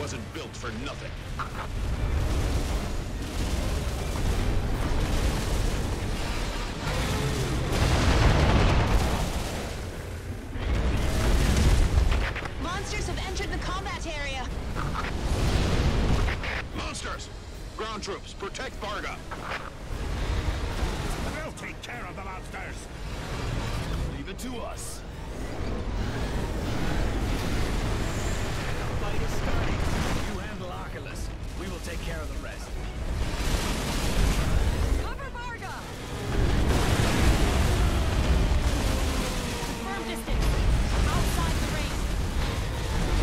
wasn't built for nothing. Monsters have entered the combat area. Monsters! Ground troops, protect Varga! We'll take care of the monsters! Leave it to us.